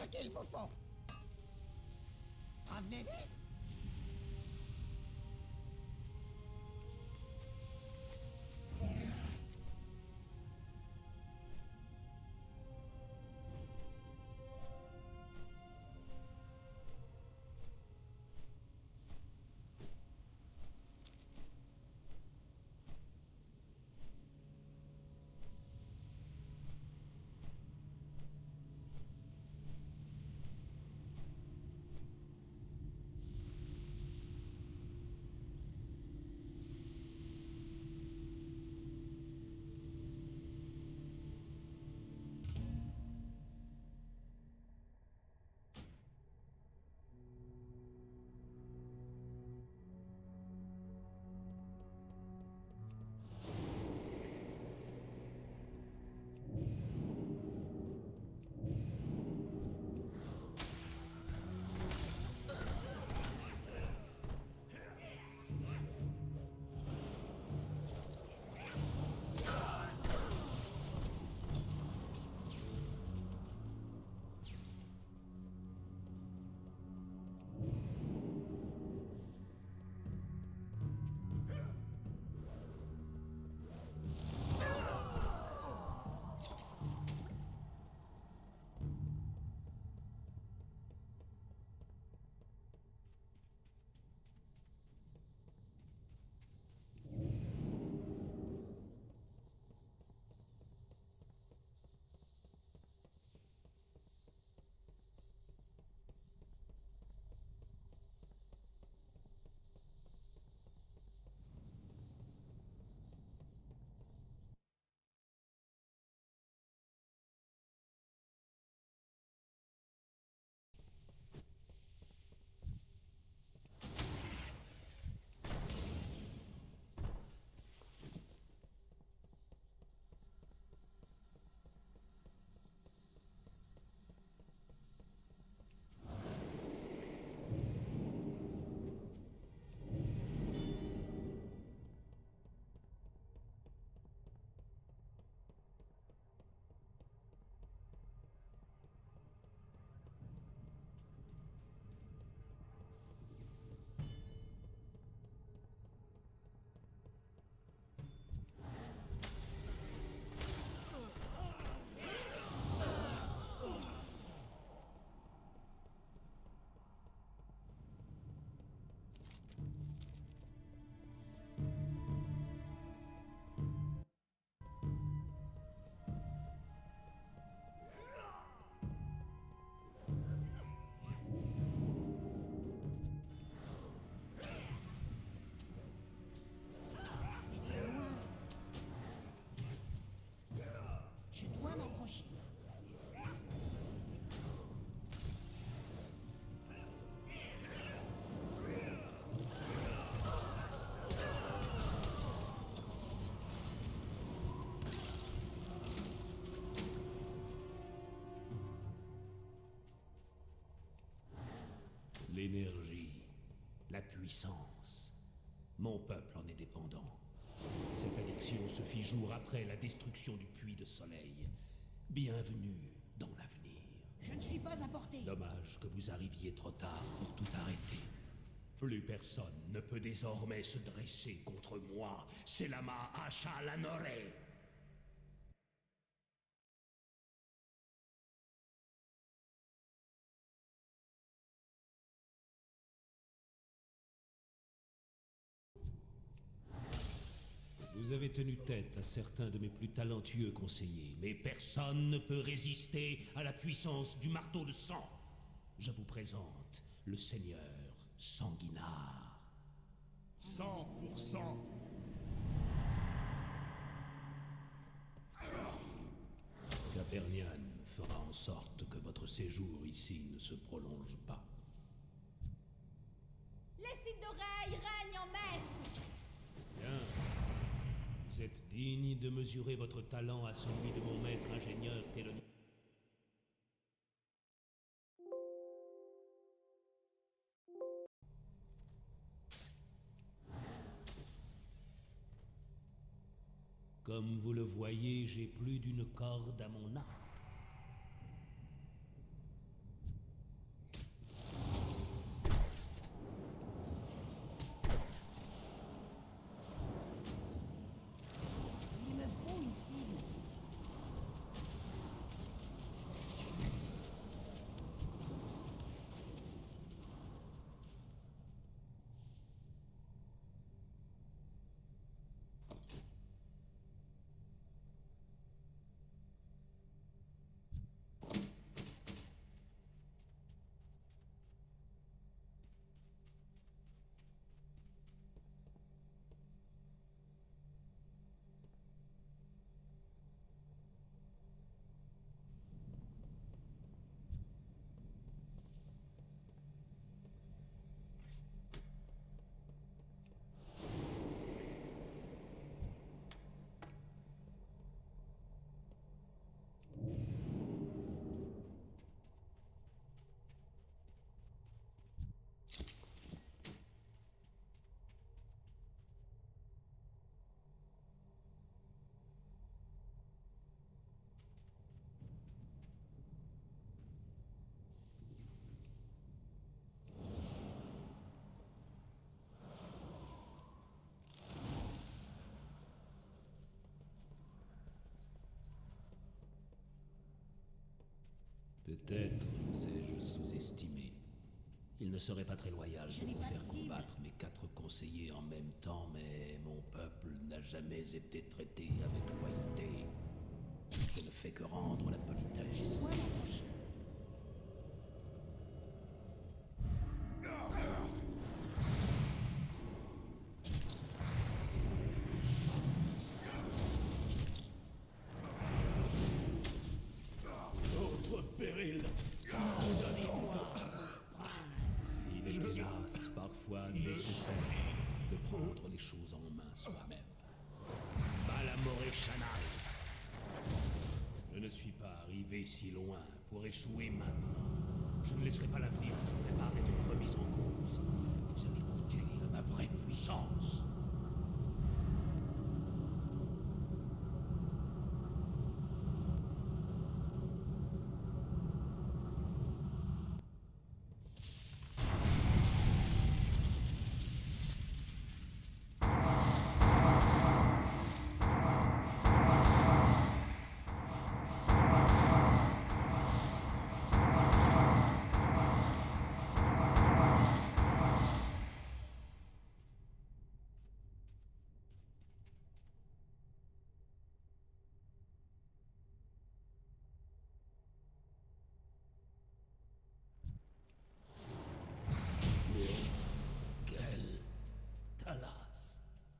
attaquer le faucon. Revenez vite. Je dois m'approcher. L'énergie, la puissance. Mon peuple en est dépendant. Cette addiction se fit jour après la destruction du puits de soleil. Bienvenue dans l'avenir. Je ne suis pas à portée. Dommage que vous arriviez trop tard pour tout arrêter. Plus personne ne peut désormais se dresser contre moi, Selama Asha Lanore. Vous avez tenu tête à certains de mes plus talentueux conseillers, mais personne ne peut résister à la puissance du marteau de sang. Je vous présente le seigneur Sanguinard. 100%. Capernian fera en sorte que votre séjour ici ne se prolonge pas. Les signes d'oreille règnent en maître. Bien. Vous êtes digne de mesurer votre talent à celui de mon maître ingénieur Télonique. Comme vous le voyez, j'ai plus d'une corde à mon arc. Peut-être vous ai-je sous-estimé. Il ne serait pas très loyal Je de n'ai vous pas de faire cible. combattre mes 4 conseillers en même temps, mais mon peuple n'a jamais été traité avec loyauté. Je ne fais que rendre la politesse. Moi m'approcher. Notre péril nous attend. Il est hélas parfois nécessaire de prendre les choses en main soi-même. Balamoré Chanal. Je ne suis pas arrivé si loin pour échouer maintenant. Je ne laisserai pas l'avenir que je prépare être remis en cause. Vous avez goûté à ma vraie puissance. Quel Talas.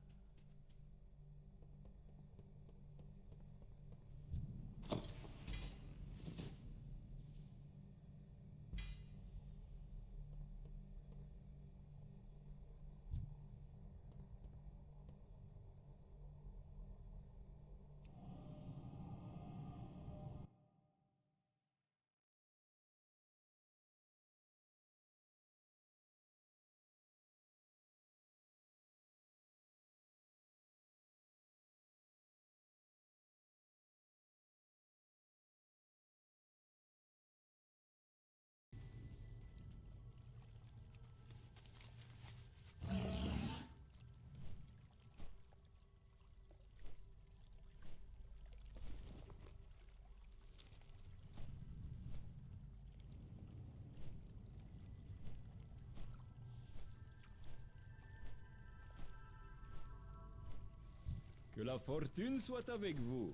Que la fortune soit avec vous.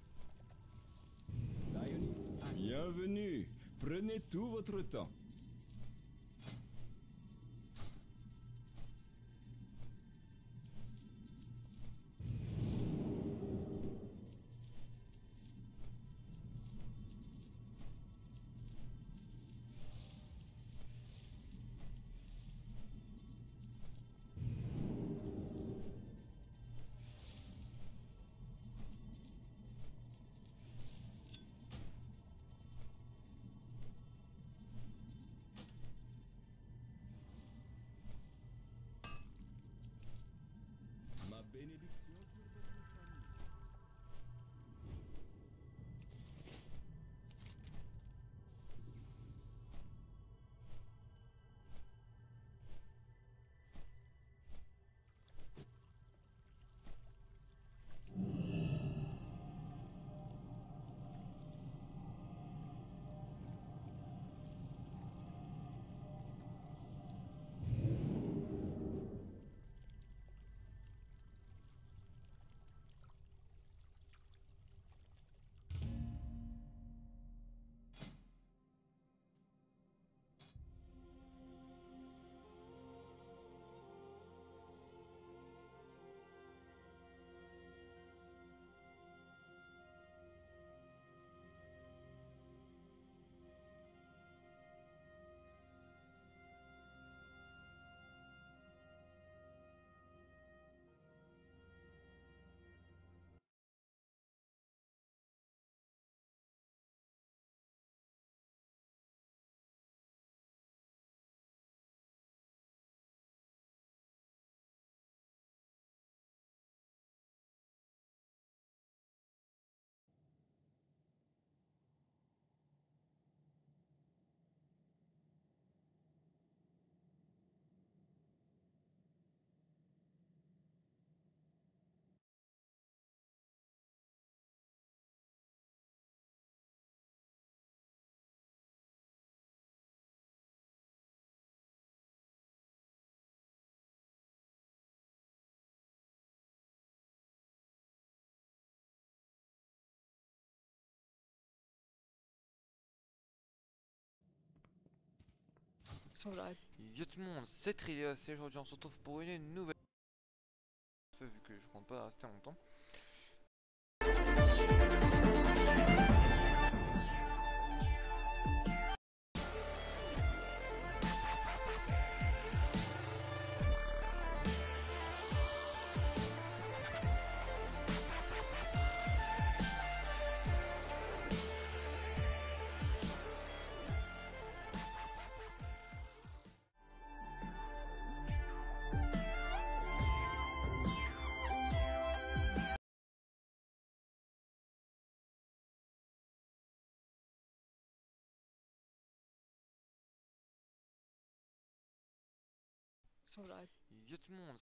Bienvenue. Prenez tout votre temps. Ma bénédiction sur votre famille. Yo tout le monde, c'est Trilia, c'est aujourd'hui on se retrouve pour une nouvelle... Vu que je compte pas rester longtemps. Yo tout le monde.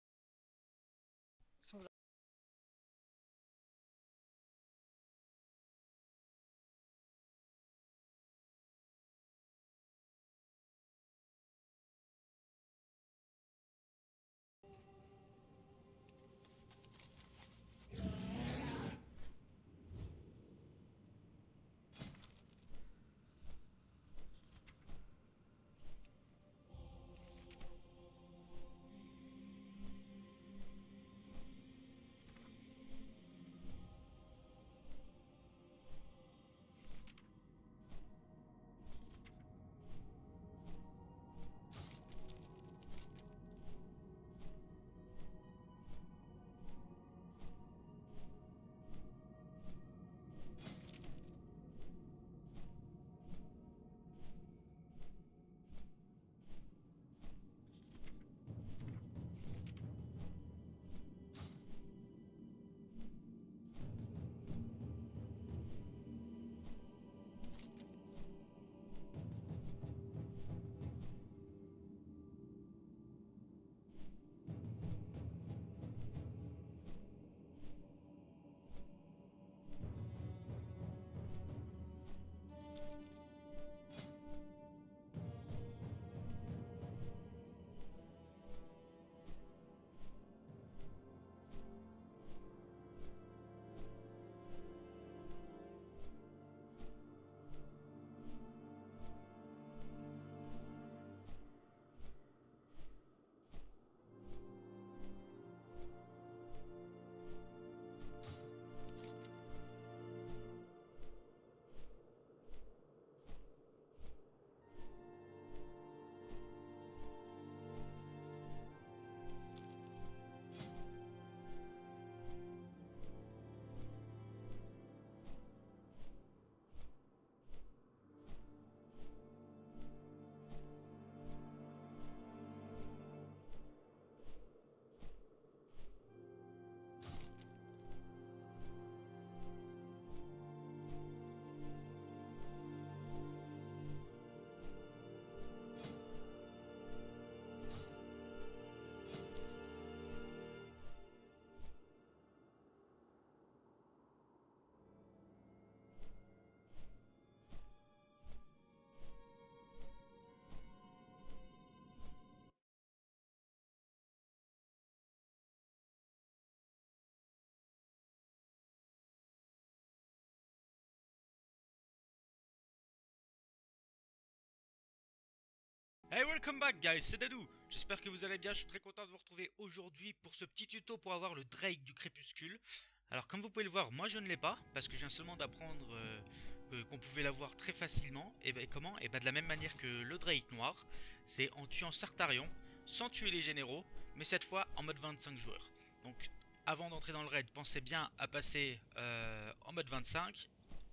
Hey, welcome back guys, c'est Dadou. J'espère que vous allez bien, je suis très content de vous retrouver aujourd'hui pour ce petit tuto pour avoir le Drake du Crépuscule. Alors comme vous pouvez le voir, moi je ne l'ai pas, parce que je viens seulement d'apprendre qu'on pouvait l'avoir très facilement. Et ben comment? Et ben de la même manière que le Drake noir, c'est en tuant Sartarion, sans tuer les généraux, mais cette fois en mode 25 joueurs. Donc avant d'entrer dans le raid, pensez bien à passer en mode 25.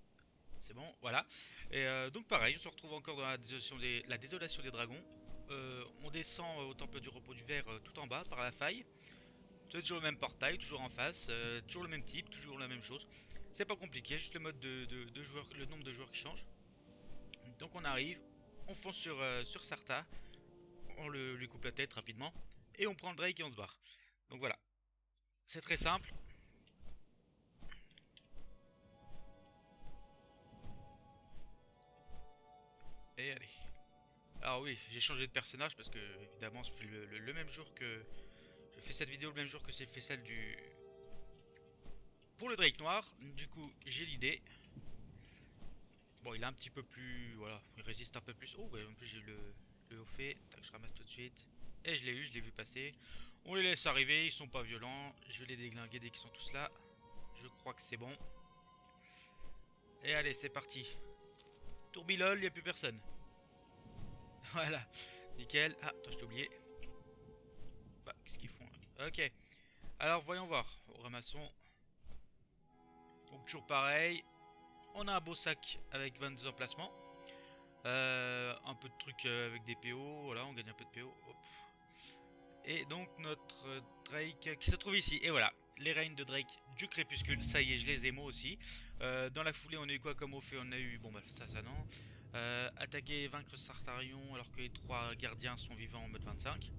C'est bon, voilà. Et donc pareil, on se retrouve encore dans la désolation des dragons. On descend au temple du repos du verre tout en bas par la faille. C'est toujours le même portail, toujours en face, toujours le même type, toujours la même chose. C'est pas compliqué, juste le mode de joueurs, le nombre de joueurs qui change. Donc on arrive, on fonce sur Sartha, on lui coupe la tête rapidement, et on prend le Drake et on se barre. Donc voilà, c'est très simple. Et allez. Alors oui, j'ai changé de personnage parce que évidemment je fais le même jour que... Je fais cette vidéo le même jour que j'ai fait celle du... Pour le Drake noir, du coup j'ai l'idée. Bon, il est un petit peu plus... Voilà, il résiste un peu plus. Oh, ouais, en plus j'ai le haut fait. Tac, je ramasse tout de suite. Et je l'ai eu, je l'ai vu passer. On les laisse arriver, ils sont pas violents. Je vais les déglinguer dès qu'ils sont tous là. Je crois que c'est bon. Et allez, c'est parti. Tourbilol, il n'y a plus personne. Voilà, nickel. Ah, attends, je t'ai oublié. Bah, qu'est-ce qu'ils font là? Ok. Alors, voyons voir. Ramassons. Donc, toujours pareil. On a un beau sac avec 22 emplacements. Un peu de trucs avec des PO. Voilà, on gagne un peu de PO. Hop. Et donc, notre Drake qui se trouve ici. Et voilà, les reignes de Drake du crépuscule. Ça y est, je les ai moi aussi. Dans la foulée, on a eu quoi comme au fait? On a eu. Bon, bah, ça non. Attaquer et vaincre Sartarion alors que les 3 gardiens sont vivants en mode 25.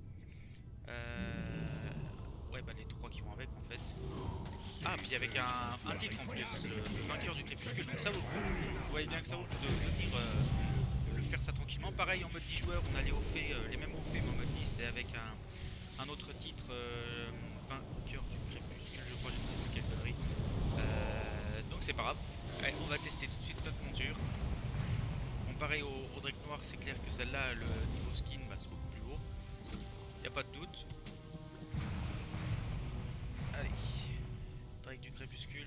Ouais, bah les 3 qui vont avec en fait. Ah, puis avec un titre en plus, vainqueur du crépuscule, donc ça vaut le coup. Vous voyez bien que ça vaut le coup de venir le faire ça tranquillement. Pareil en mode 10 joueurs, on a les hauts faits, les mêmes hauts faits, mais en mode 10 et avec un autre titre, vainqueur du crépuscule, je crois, je ne sais plus quelle connerie. Donc c'est pas grave. Allez, on va tester tout de suite notre monture. Bon, pareil au Drake noir, c'est clair que celle-là, le niveau skin, bah, c'est beaucoup plus haut. Y a pas de doute. Allez, Drake du crépuscule.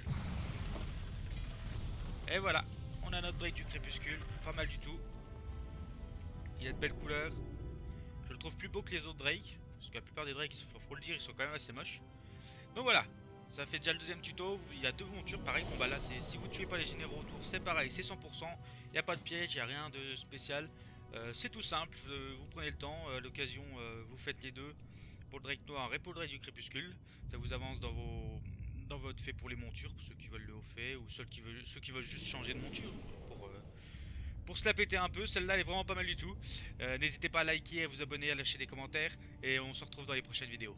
Et voilà, on a notre Drake du crépuscule, pas mal du tout. Il a de belles couleurs. Je le trouve plus beau que les autres Drake, parce que la plupart des Drakes, faut le dire, ils sont quand même assez moches. Donc voilà, ça fait déjà le deuxième tuto. Il y a 2 montures, pareil. Bon bah là, si vous tuez pas les généraux autour, c'est pareil, c'est 100%. Il n'y a pas de piège, il n'y a rien de spécial. C'est tout simple, vous prenez le temps, à l'occasion, vous faites les deux. Pour le Drake noir et pour le Drake du crépuscule, ça vous avance dans votre fait pour les montures, pour ceux qui veulent le haut fait, ou ceux qui veulent juste changer de monture pour se la péter un peu. Celle-là elle est vraiment pas mal du tout. N'hésitez pas à liker, à vous abonner, à lâcher des commentaires, et on se retrouve dans les prochaines vidéos.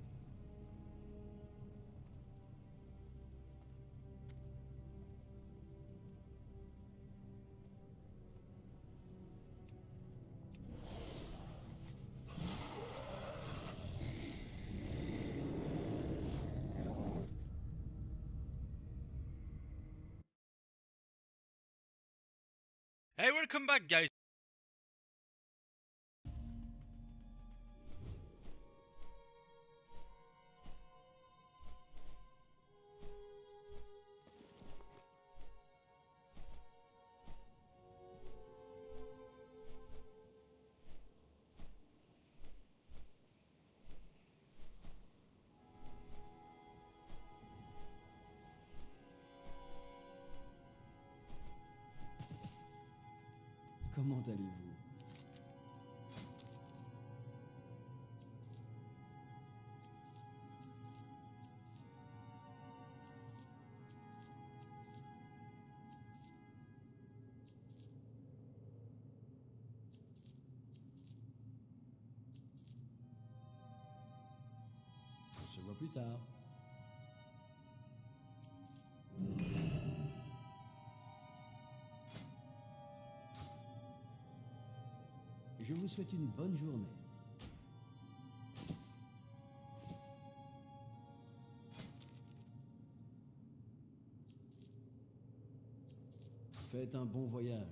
Hey, welcome back guys. Comment allez-vous? On se voit plus tard. Je vous souhaite une bonne journée. Faites un bon voyage.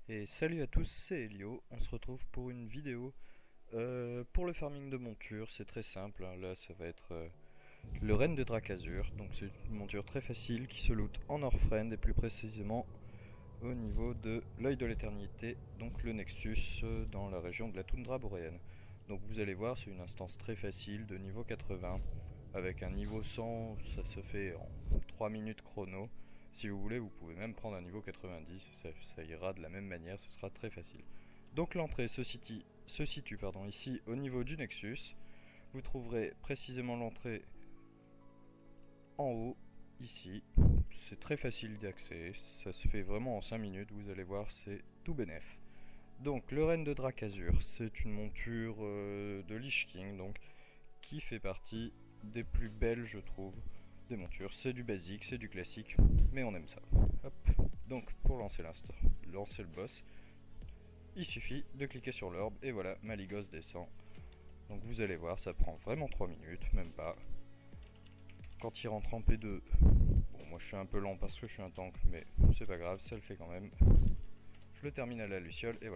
Et salut à tous, c'est Elio. On se retrouve pour une vidéo pour le farming de monture. C'est très simple, hein. Là ça va être le Reine de Drakazur. Donc c'est une monture très facile qui se loot en Orphrend et plus précisément au niveau de l'œil de l'éternité, donc le Nexus dans la région de la toundra boréenne. Donc vous allez voir, c'est une instance très facile de niveau 80. Avec un niveau 100, ça se fait en 3 minutes chrono. Si vous voulez, vous pouvez même prendre un niveau 90, ça ira de la même manière, ce sera très facile. Donc l'entrée se situe ici au niveau du Nexus. Vous trouverez précisément l'entrée en haut, ici. C'est très facile d'accès, ça se fait vraiment en 5 minutes, vous allez voir, c'est tout bénef. Donc le Reine de Drakazur, c'est une monture de Lich King, donc, qui fait partie des plus belles, je trouve, des montures. C'est du basique, c'est du classique, mais on aime ça. Hop. Donc pour lancer le boss, il suffit de cliquer sur l'orbe et voilà, Malygos descend. Donc vous allez voir, ça prend vraiment 3 minutes, même pas. Quand il rentre en P2, bon moi je suis un peu lent parce que je suis un tank, mais c'est pas grave, ça le fait quand même. Je le termine à la luciole et voilà.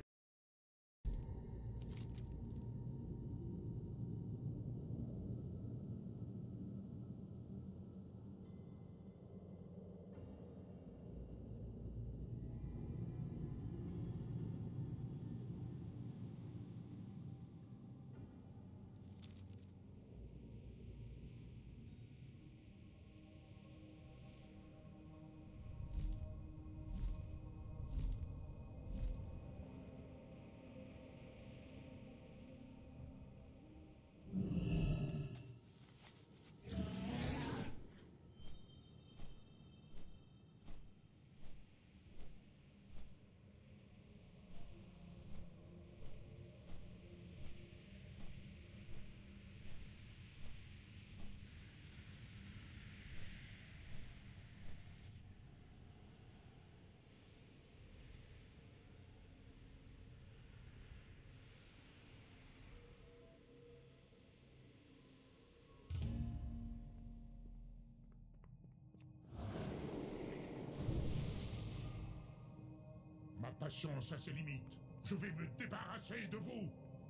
Ma patience a ses limites. Je vais me débarrasser de vous.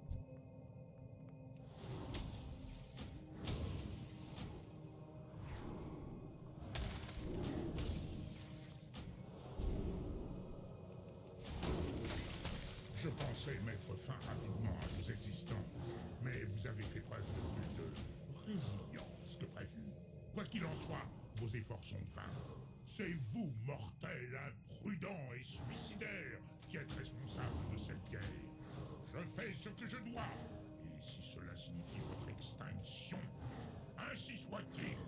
Je pensais mettre fin rapidement à vos existences, mais vous avez fait preuve de plus de résilience que prévu. Quoi qu'il en soit, vos efforts sont vains. C'est vous, mortels, imprudents et suicidaires, qui êtes responsables de cette guerre. Je fais ce que je dois, et si cela signifie votre extinction, ainsi soit-il.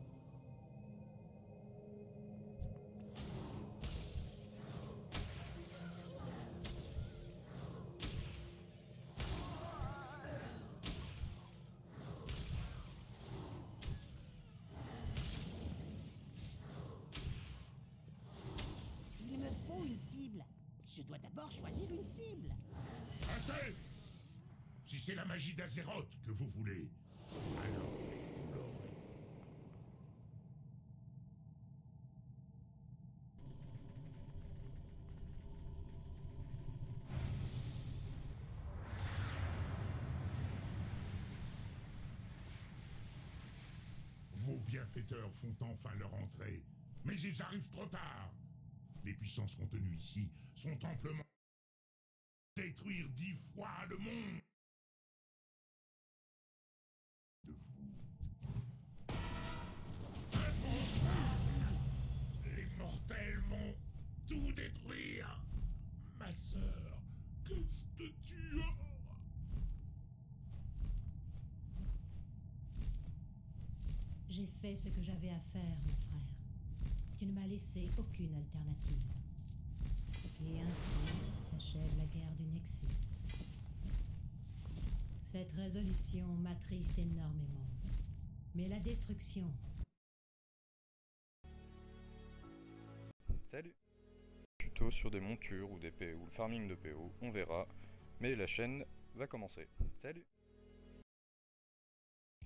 Il me faut une cible. Je dois d'abord choisir une cible. Assez! Si c'est la magie d'Azeroth que vous voulez, alors vous l'aurez. Vos bienfaiteurs font enfin leur entrée, mais ils arrivent trop tard. Les puissances contenues ici sont amplement détruire 10 fois le monde de vous. Les mortels vont tout détruire. Ma sœur, qu'est-ce que tu as? J'ai fait ce que j'avais à faire, mon frère. Tu ne m'as laissé aucune alternative. Et ainsi s'achève la guerre du Nexus. Cette résolution m'attriste énormément. Mais la destruction... Salut! Tuto sur des montures ou des PO, ou le farming de PO, on verra. Mais la chaîne va commencer. Salut!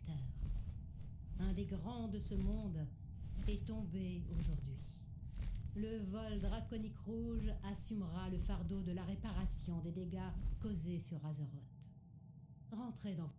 Un des grands de ce monde est tombé aujourd'hui. le vol draconique rouge assumera le fardeau de la réparation des dégâts causés sur Azeroth. Rentrez dans...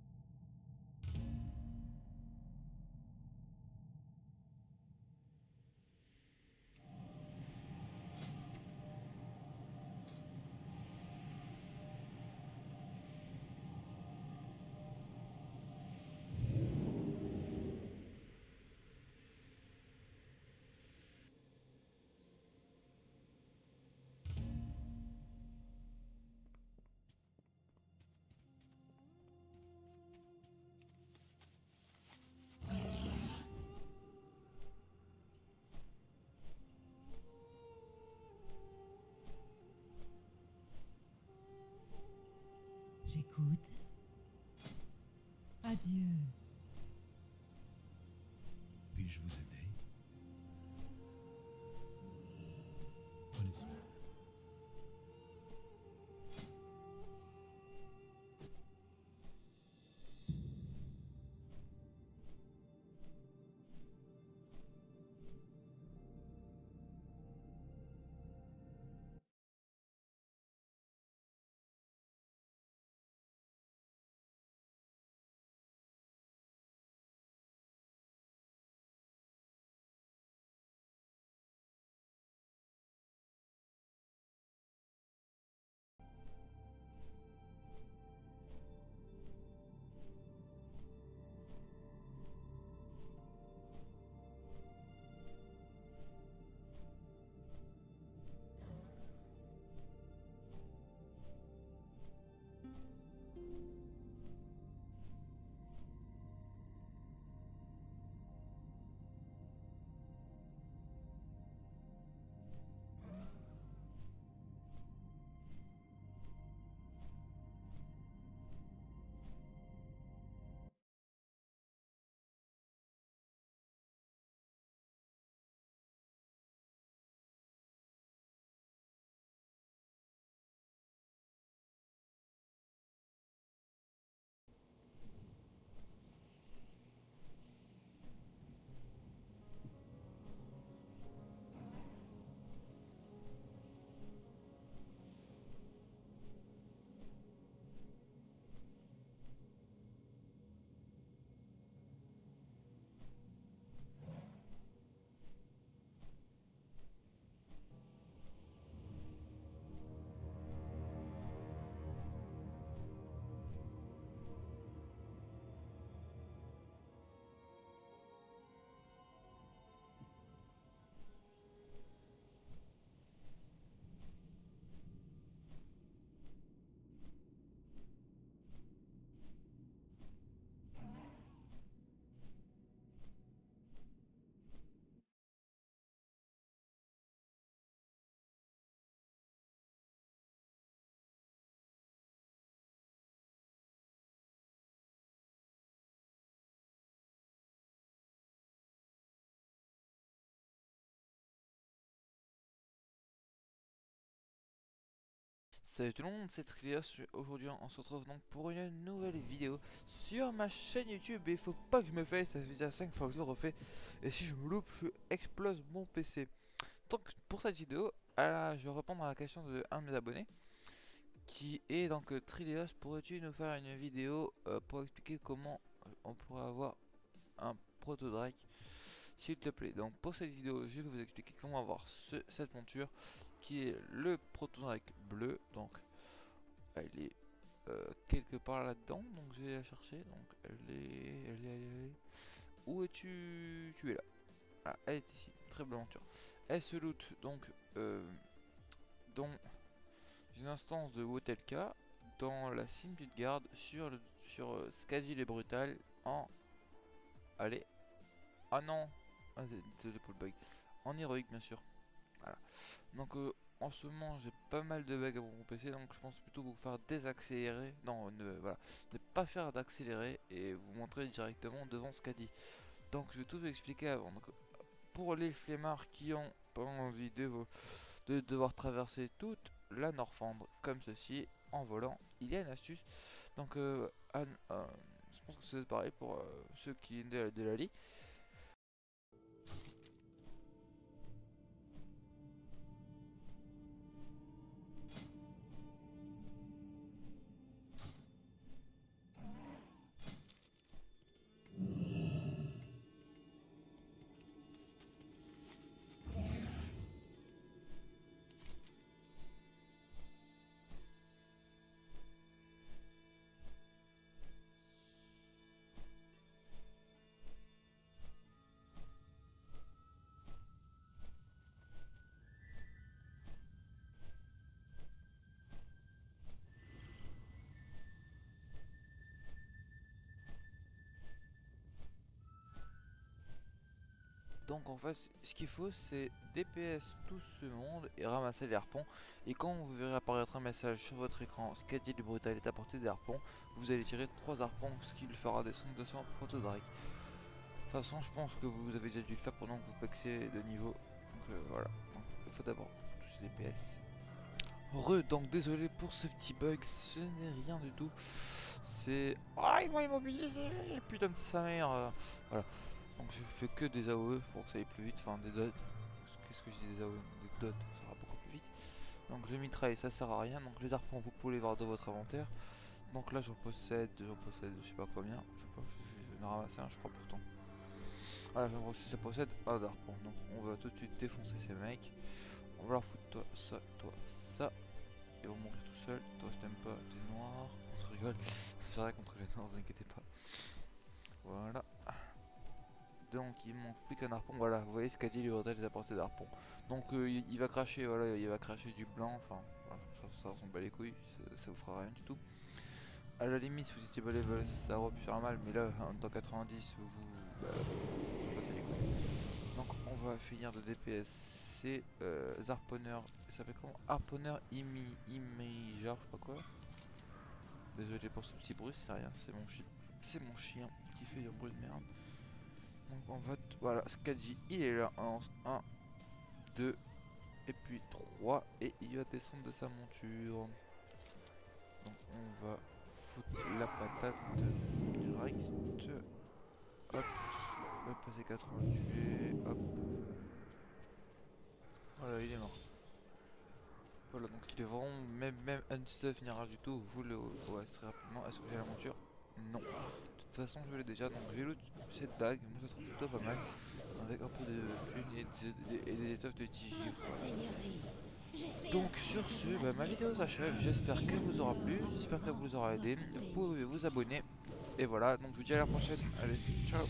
J'écoute. Adieu. Puis-je vous aider? Prenez soin. Salut tout le monde, c'est Trios. Aujourd'hui on se retrouve donc pour une nouvelle vidéo sur ma chaîne YouTube. Et il faut pas que je me fasse, ça fait déjà 5 fois que je le refais. Et si je me loupe, je explose mon PC. Donc pour cette vidéo, je vais répondre à la question de un de mes abonnés, qui est donc Trios, pourrais-tu nous faire une vidéo pour expliquer comment on pourrait avoir un proto-drake, s'il te plaît. Donc pour cette vidéo, je vais vous expliquer comment avoir cette monture qui est le proto-drake bleu. Donc elle est quelque part là-dedans, donc j'ai la chercher. Donc elle est. Où es-tu? Tu es là. Ah, elle est ici. Très belle monture. Elle se loot donc dans une instance de Wotelka, dans la Cime de Garde, sur Skadi les Brutal en... Allez. Ah non. Ah, c'est le bug. En héroïque bien sûr. Voilà. Donc en ce moment j'ai pas mal de bugs à mon PC, donc je pense plutôt vous faire désaccélérer. Non, voilà. Ne pas faire d'accélérer et vous montrer directement devant Skadi. Donc je vais tout vous expliquer avant. Donc, pour les flemmards qui ont pas envie de devoir traverser toute la Northrend comme ceci en volant, il y a une astuce. Donc je pense que c'est pareil pour ceux qui viennent de la Lie. Donc en fait, ce qu'il faut, c'est DPS tout ce monde et ramasser les harpons. Et quand vous verrez apparaître un message sur votre écran, Scadi le brutal est à portée des harpons, vous allez tirer 3 harpons, ce qui le fera descendre 200 proto-drake. De toute façon, je pense que vous avez déjà dû le faire pendant que vous pexez de niveau. Donc voilà, donc, il faut d'abord toucher DPS. Donc désolé pour ce petit bug, ce n'est rien du tout. C'est... Ah, ils m'ont immobilisé, putain de sa mère. Voilà. Donc je fais que des AOE pour que ça aille plus vite, enfin des dots. Qu'est-ce que je dis des AOE? Des dots, ça ira beaucoup plus vite. Donc le mitraille ça sert à rien, donc les harpons vous pouvez les voir dans votre inventaire. Donc là j'en possède je sais pas combien, je sais pas, je vais en ramasser un je crois pourtant. Voilà, ça possède un harpon, donc on va tout de suite défoncer ces mecs. On va leur foutre toi, ça. Ils vont mourir tout seul, toi je t'aime pas, t'es noir, on se rigole. C'est vrai contre les noirs, ne vous inquiétez pas. Voilà. Donc il manque plus qu'un harpon, voilà, vous voyez ce qu'a dit le bordel des apportés d'harpon. Donc il va cracher, voilà, il va cracher du blanc, enfin, ça s'en bat les couilles, ça vous fera rien du tout. À la limite, si vous étiez bas level, ça aurait pu faire mal, mais là, en temps 90, vous battez les couilles. Donc on va finir de DPS, c'est harponneur, ça s'appelle comment? Harponneur imageur, je sais pas quoi. Désolé pour ce petit bruit, c'est rien, c'est mon chien qui fait un bruit de merde. Donc on va, voilà, Scadi il est là, on lance 1, 2, et puis 3, et il va descendre de sa monture. Donc on va foutre la patate direct, hop, on va passer 80 tués, hop, voilà il est mort. Voilà donc il est vraiment, même unstuff finira du tout, vous le OS très rapidement. Est-ce que j'ai la monture? Non. De toute façon je l'ai déjà, donc j'ai loot cette dague, moi ça sera plutôt pas mal, avec un peu de plumes et des étoffes de tige. Donc sur ce, ma vidéo s'achève, j'espère qu'elle vous aura plu, j'espère qu'elle vous aura aidé, vous pouvez vous abonner, et voilà, donc je vous dis à la prochaine, allez, ciao.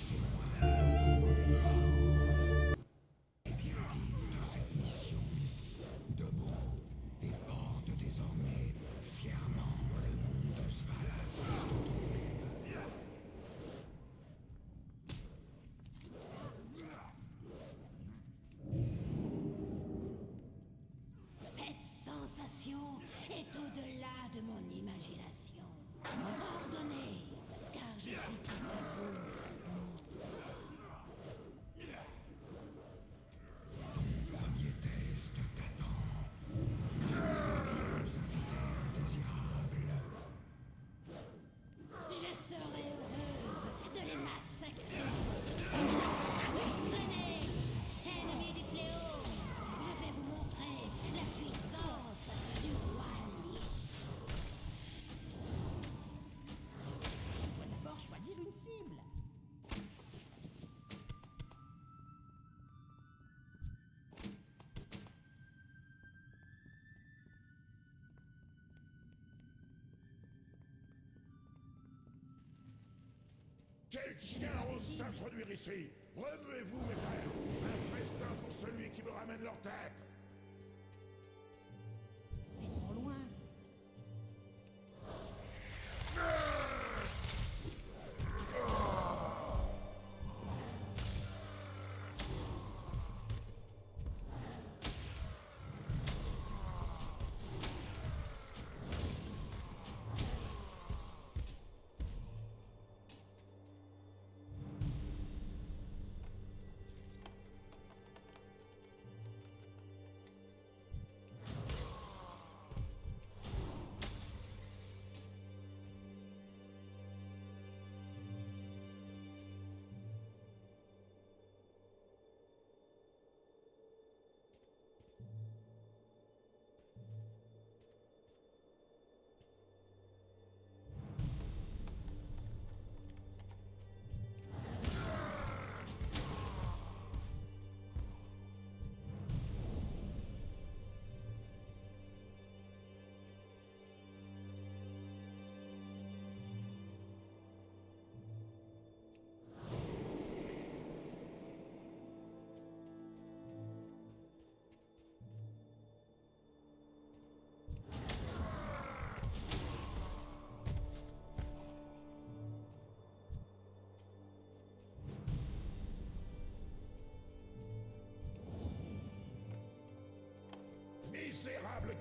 Est au-delà de mon imagination. Ordonnez, car je suis tout à vous. Ton premier test t'attend. Inéludibles invités indésirables. Je serai heureuse de les massacrer. Venez, ennemis du fléau, je vais vous montrer la puissance du roi Lich. Je dois d'abord choisir une cible. Quel chien ose s'introduire ici? Remuez-vous, mes frères. Un festin pour celui qui me ramène leur tête. C'est trop loin.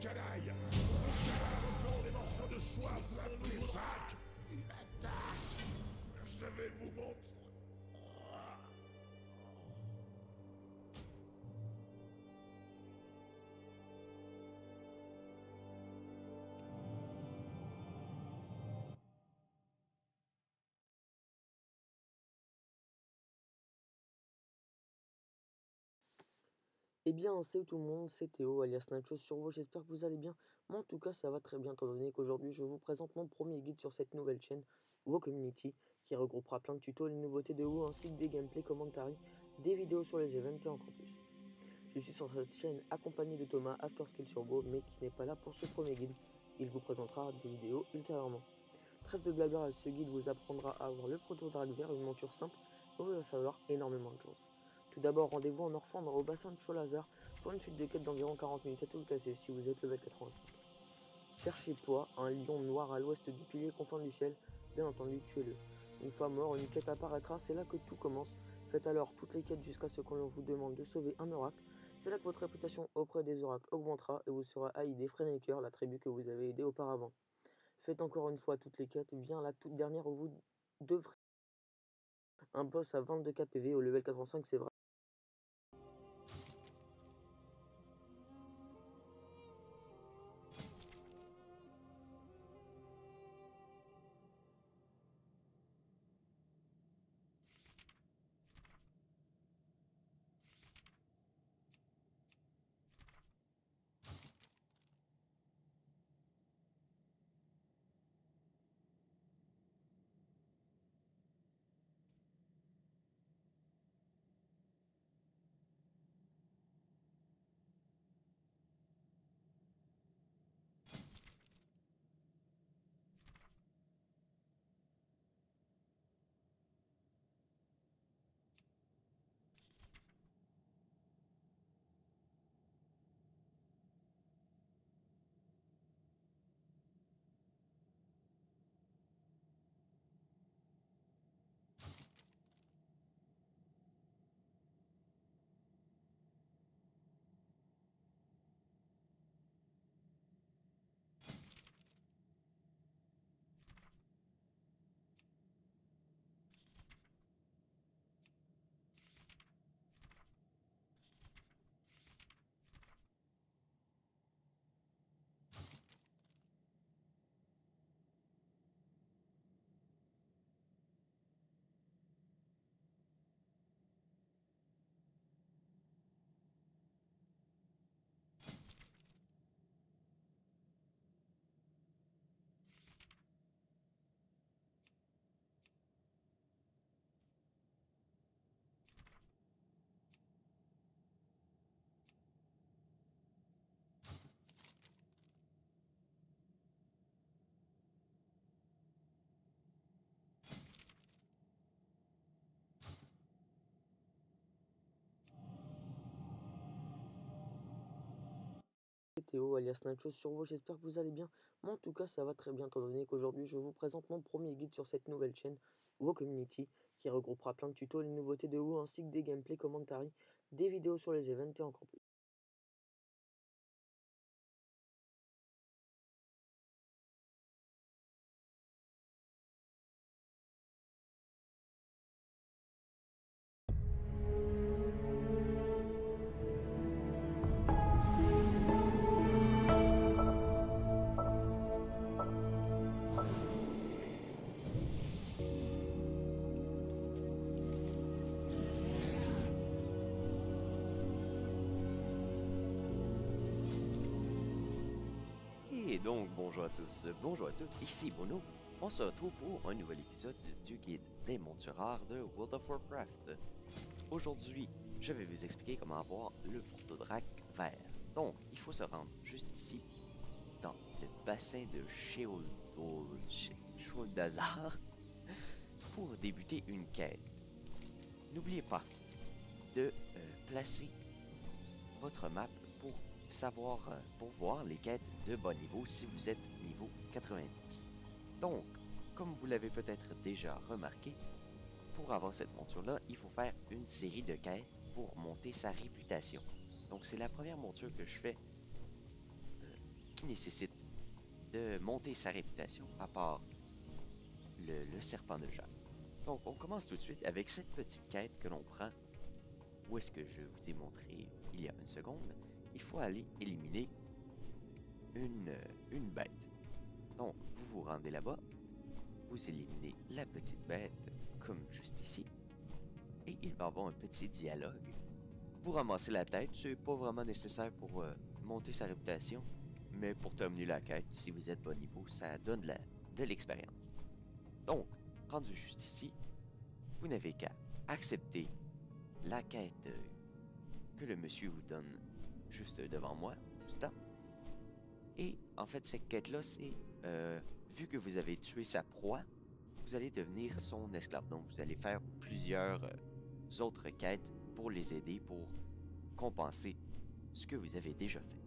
canaille! Vos cadavres feront des morceaux de soie plein tous les sacs! Il m'attaque! Je vais vous montrer! Eh bien, salut tout le monde, c'est Théo, alias Nacho sur vous, j'espère que vous allez bien. Moi, en tout cas, ça va très bien, étant donné qu'aujourd'hui, je vous présente mon premier guide sur cette nouvelle chaîne, WoW Community, qui regroupera plein de tutos, les nouveautés de WoW, ainsi que des gameplays, commentaires, des vidéos sur les events et encore plus. Je suis sur cette chaîne accompagné de Thomas, Afterskill sur WoW, mais qui n'est pas là pour ce premier guide. Il vous présentera des vidéos ultérieurement. Trêve de blabla, ce guide vous apprendra à avoir le proto-drac vert, une monture simple, où il va falloir énormément de choses. Tout d'abord, rendez-vous en Orphandre au bassin de Cholazar pour une suite de quêtes d'environ 40 minutes à tout casser si vous êtes level 85. Cherchez Poids, un lion noir à l'ouest du pilier confin du ciel, bien entendu tuez-le. Une fois mort, une quête apparaîtra, c'est là que tout commence. Faites alors toutes les quêtes jusqu'à ce qu'on vous demande de sauver un oracle. C'est là que votre réputation auprès des oracles augmentera et vous sera haï des Freneker, la tribu que vous avez aidée auparavant. Faites encore une fois toutes les quêtes, vient la toute dernière où vous devrez un boss à 22 KPV au level 85, c'est vrai. Théo, alias Nacho sur vous, j'espère que vous allez bien. Moi, en tout cas, ça va très bien, étant donné qu'aujourd'hui, je vous présente mon premier guide sur cette nouvelle chaîne, WoW Community, qui regroupera plein de tutos, les nouveautés de WoW, ainsi que des gameplays, commentaires, des vidéos sur les events et encore plus. Et donc, bonjour à tous, bonjour à toutes, ici Bruno. On se retrouve pour un nouvel épisode du guide des montures rares de World of Warcraft. Aujourd'hui, je vais vous expliquer comment avoir le proto-drac vert. Donc, il faut se rendre juste ici, dans le bassin de Sheoldazar, pour débuter une quête. N'oubliez pas de placer votre map pour voir les quêtes de bas niveau si vous êtes niveau 90. Donc, comme vous l'avez peut-être déjà remarqué, pour avoir cette monture-là, il faut faire une série de quêtes pour monter sa réputation. Donc, c'est la première monture que je fais qui nécessite de monter sa réputation, à part le serpent de Jade. Donc, on commence tout de suite avec cette petite quête que l'on prend. Où est-ce que je vous ai montré il y a une seconde? Il faut aller éliminer une bête. Donc, vous vous rendez là-bas, vous éliminez la petite bête, comme juste ici, et il va y avoir un petit dialogue. Vous ramassez la tête, c'est pas vraiment nécessaire pour monter sa réputation, mais pour terminer la quête, si vous êtes bon niveau, ça donne de l'expérience. Donc, rendu juste ici, vous n'avez qu'à accepter la quête que le monsieur vous donne juste devant moi, stop. Et en fait, cette quête-là, c'est vu que vous avez tué sa proie, vous allez devenir son esclave. Donc, vous allez faire plusieurs autres quêtes pour les aider, pour compenser ce que vous avez déjà fait.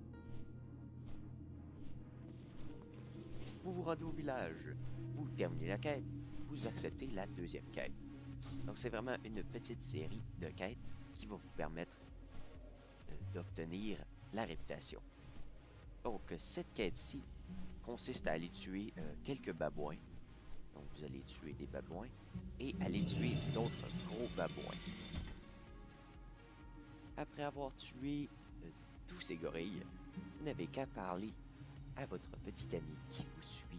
Vous vous rendez au village, vous terminez la quête, vous acceptez la deuxième quête. Donc, c'est vraiment une petite série de quêtes qui va vous permettre d'obtenir la réputation. Donc, cette quête-ci consiste à aller tuer quelques babouins. Donc, vous allez tuer des babouins et aller tuer d'autres gros babouins. Après avoir tué tous ces gorilles, vous n'avez qu'à parler à votre petit ami qui vous suit.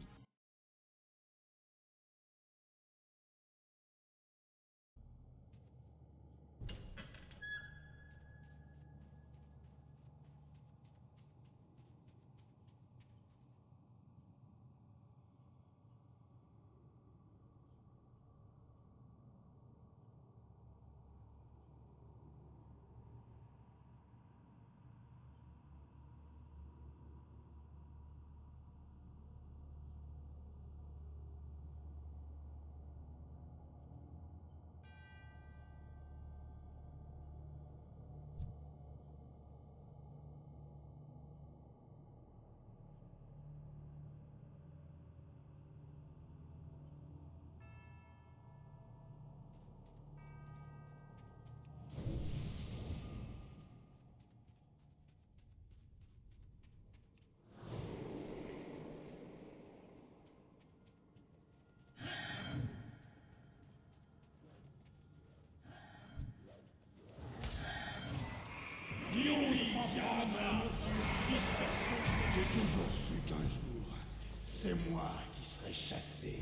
J'ai toujours su qu'un jour, c'est moi qui serais chassé.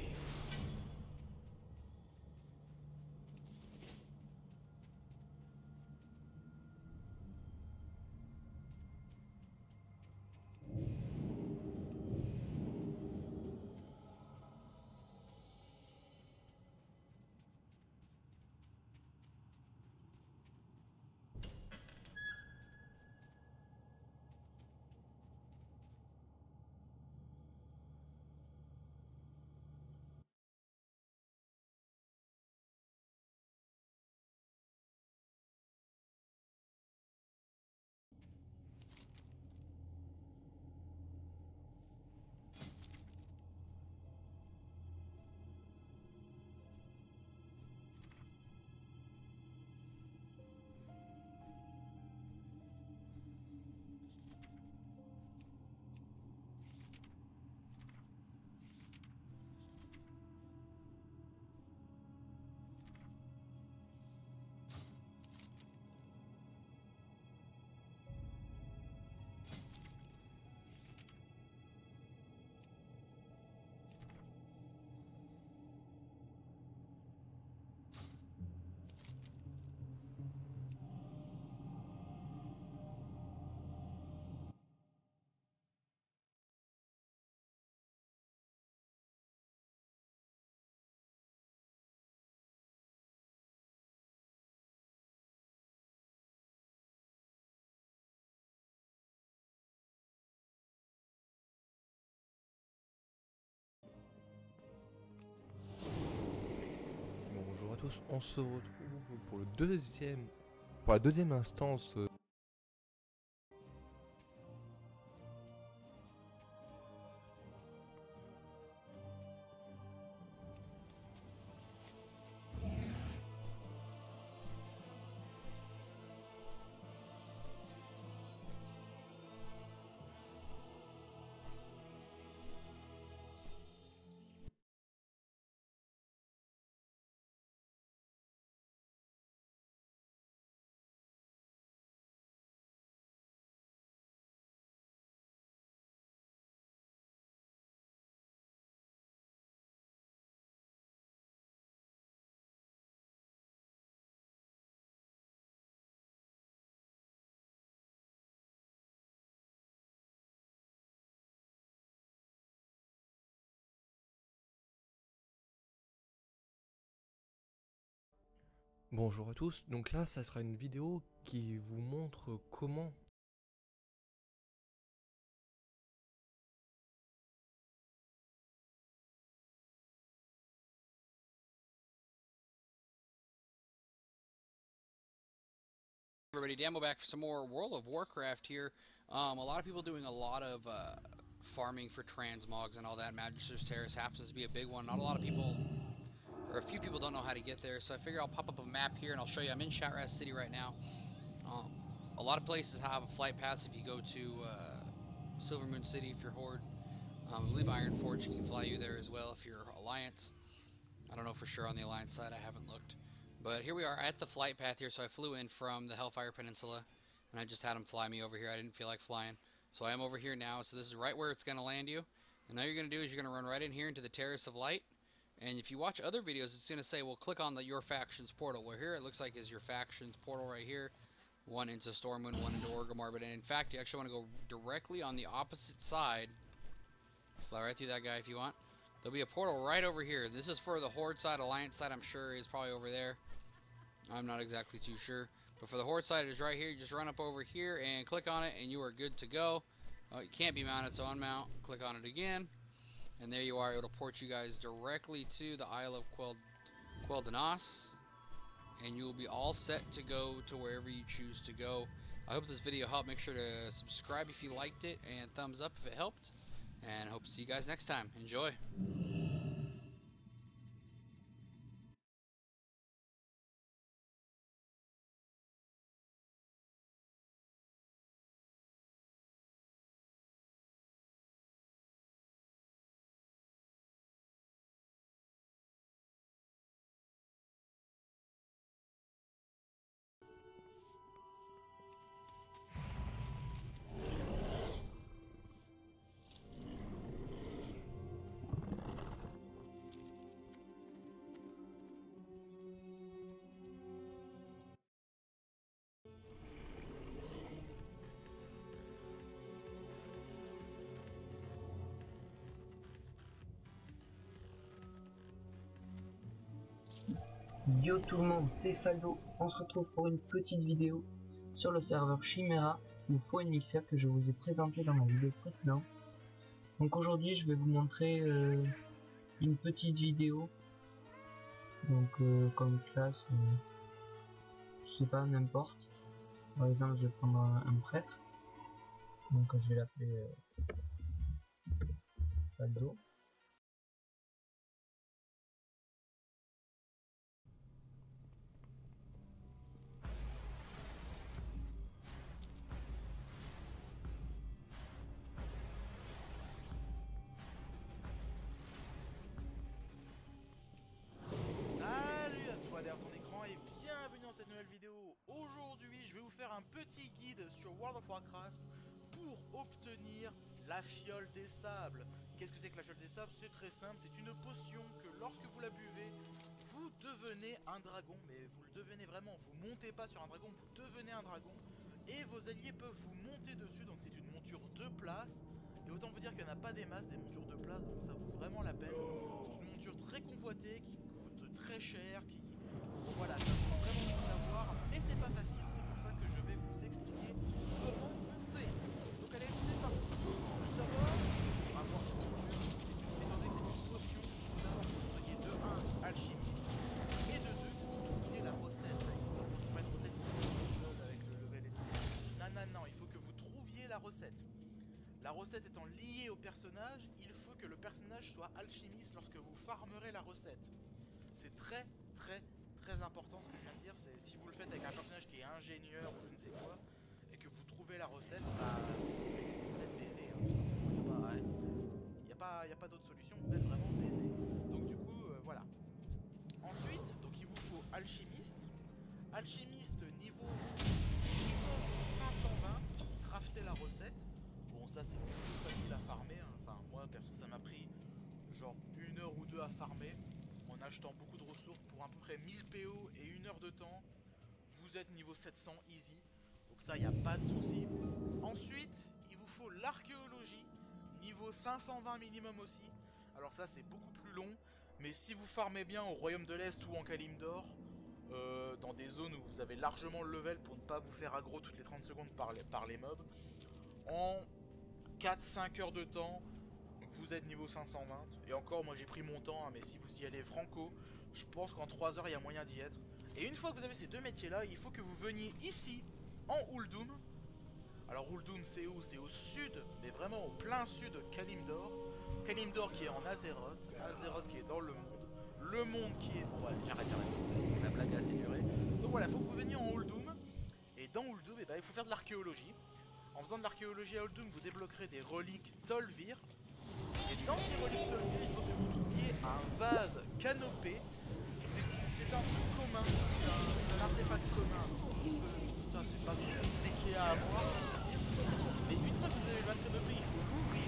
Bonjour à tous, on se retrouve pour la deuxième instance Bonjour à tous, donc là ça sera une vidéo qui vous montre comment Everybody, Damo back for some more World of Warcraft here. A lot of people doing a lot of farming for transmogs and all that. Magister's Terrace happens to be a big one. Not a lot of people, or a few people don't know how to get there, so I figure I'll pop up a map here and I'll show you. I'm in Shatraz City right now. A lot of places have flight paths if you go to Silvermoon City if you're Horde. I believe Ironforge can fly you there as well if you're Alliance. I don't know for sure on the Alliance side, I haven't looked. But here we are at the flight path here, so I flew in from the Hellfire Peninsula, and I just had them fly me over here. I didn't feel like flying. So I am over here now, so this is right where it's going to land you. And all you're going to do is you're going to run right in here into the Terrace of Light. And if you watch other videos, it's going to say, well, click on the Your Factions portal. Where here it looks like is Your Factions portal right here. One into Stormwind, one into Orgrimmar. But in fact, you actually want to go directly on the opposite side. Fly right through that guy if you want. There'll be a portal right over here. This is for the Horde side. Alliance side, I'm sure, is probably over there. I'm not exactly too sure. But for the Horde side, it is right here. You just run up over here and click on it, and you are good to go. You can't be mounted, so unmount. Click on it again. And there you are. It'll port you guys directly to the Isle of Quel'Danas. And you will be all set to go to wherever you choose to go. I hope this video helped. Make sure to subscribe if you liked it, and thumbs up if it helped. And hope to see you guys next time. Enjoy. Yo tout le monde, c'est Faldo. On se retrouve pour une petite vidéo sur le serveur Chimera ou Foin Mixer que je vous ai présenté dans ma vidéo précédente. Donc aujourd'hui je vais vous montrer une petite vidéo. Donc comme classe, je sais pas, n'importe. Par exemple je vais prendre un prêtre. Donc je vais l'appeler Faldo. Aujourd'hui, je vais vous faire un petit guide sur World of Warcraft pour obtenir la fiole des sables. Qu'est-ce que c'est que la fiole des sables? C'est très simple, c'est une potion que lorsque vous la buvez, vous devenez un dragon, mais vous le devenez vraiment, vous montez pas sur un dragon, vous devenez un dragon, et vos alliés peuvent vous monter dessus, donc c'est une monture 2 places, et autant vous dire qu'il n'y en a pas des masses des montures 2 places, donc ça vaut vraiment la peine. C'est une monture très convoitée, qui coûte très cher, qui... Voilà, ça vaut vraiment le coup d'avoir, mais c'est pas facile, c'est pour ça que je vais vous expliquer comment on fait. Donc allez, c'est parti. Tout d'abord, on va voir cette monture, étant donné que c'est une potion, tout d'abord vous soyez de 1 alchimiste, et de 2 vous trouviez la recette. C'est pas une recette seule avec le level et tout. Non, il faut que vous trouviez la recette. La recette étant liée au personnage, il faut que le personnage soit alchimiste lorsque vous farmerez la recette. C'est très important ce que je viens de dire, c'est si vous le faites avec un personnage qui est ingénieur ou je ne sais quoi, et que vous trouvez la recette, bah, vous êtes baisé, hein, il n'y a pas d'autre solution, vous êtes vraiment baisé. Donc du coup, voilà. Ensuite, donc il vous faut alchimiste. Alchimiste niveau 520, crafter la recette. Bon, ça c'est plus facile à farmer, hein. Enfin moi perso ça m'a pris genre 1 heure ou 2 à farmer. En achetant beaucoup de ressources pour à peu près 1000 PO et 1 heure de temps, vous êtes niveau 700 easy, donc ça y a pas de souci. Ensuite il vous faut l'archéologie, niveau 520 minimum aussi. Alors ça c'est beaucoup plus long, mais si vous farmez bien au Royaume de l'Est ou en Kalimdor, dans des zones où vous avez largement le level pour ne pas vous faire aggro toutes les 30 secondes par les mobs. En 4-5 heures de temps, vous êtes niveau 520. Et encore, moi j'ai pris mon temps, hein, mais si vous y allez franco, je pense qu'en 3 heures il y a moyen d'y être. Et une fois que vous avez ces deux métiers là, il faut que vous veniez ici, en Uldum. Alors Uldum c'est où? C'est au sud, mais vraiment au plein sud de Kalimdor. Kalimdor qui est en Azeroth, Azeroth qui est dans le monde qui est... Bon ouais, j'arrête, la blague a assez duré. Donc voilà, il faut que vous veniez en Uldum. Et dans Uldum, eh ben, il faut faire de l'archéologie. En faisant de l'archéologie à Uldum, vous débloquerez des reliques Tolvir. Et dans ces reliques Tolvir, il faut que vous trouviez un vase canopé. C'est un truc commun, c'est un artefact commun. Ça c'est pas compliqué à avoir. Mais une fois que vous avez le vase canopé, il faut l'ouvrir.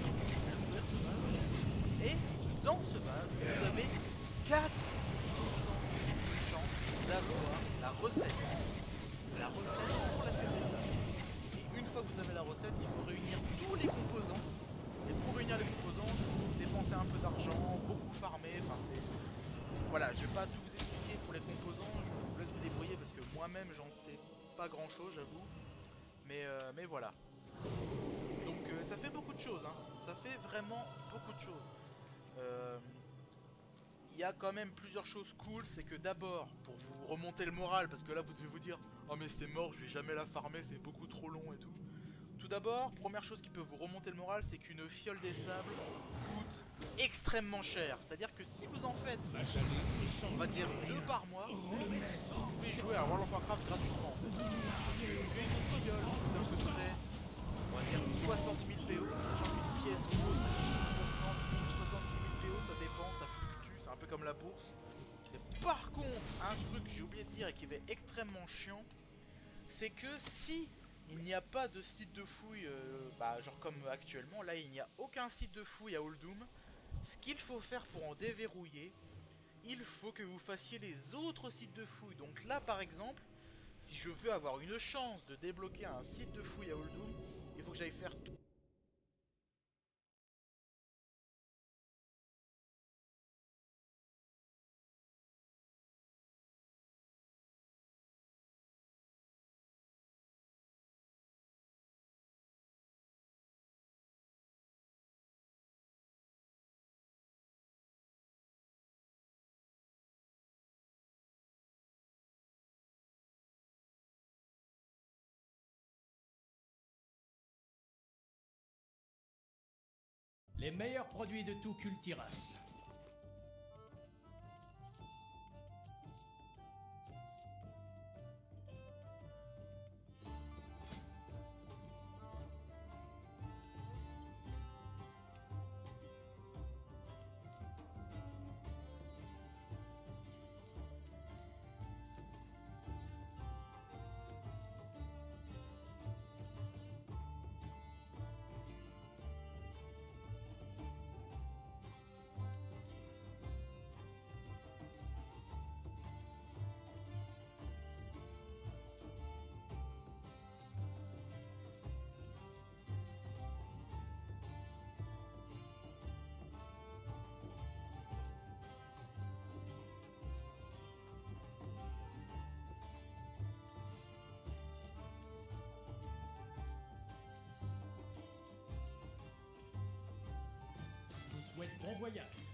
Et dans ce vase, vous avez 4% de chance d'avoir la recette. La recette pour la fête des sables. Et une fois que vous avez la recette, il faut réunir tous les composants. Et pour réunir les composants, il faut dépenser un peu d'argent, beaucoup farmer. Enfin, c'est... Voilà, je vais pas tout vous expliquer pour les composants, je vous laisse vous débrouiller parce que moi-même j'en sais pas grand chose, j'avoue. Mais voilà. Donc ça fait beaucoup de choses, hein. Ça fait vraiment beaucoup de choses. Il y a quand même plusieurs choses cool, c'est que d'abord, pour vous remonter le moral, parce que là vous devez vous dire « Oh mais c'est mort, je vais jamais la farmer, c'est beaucoup trop long et tout ». Tout d'abord, première chose qui peut vous remonter le moral, c'est qu'une fiole des sables coûte extrêmement cher. C'est-à-dire que si vous en faites, on va dire 2 par mois, vous pouvez jouer à World of Warcraft gratuitement en fait. Parce que une autre fiole, ça coûterait, on va dire 60 000 PO, sachant qu'une pièce grosse, 60 000, 70 000 PO, ça dépend, ça fluctue, c'est un peu comme la bourse. Et par contre, un truc que j'ai oublié de dire et qui est extrêmement chiant, c'est que si il n'y a pas de site de fouille, genre comme actuellement, là il n'y a aucun site de fouille à Uldum. Ce qu'il faut faire pour en déverrouiller, il faut que vous fassiez les autres sites de fouille. Donc là par exemple, si je veux avoir une chance de débloquer un site de fouille à Uldum, il faut que j'aille faire tout. Les meilleurs produits de tout Kultiras. Souhaite bon voyage.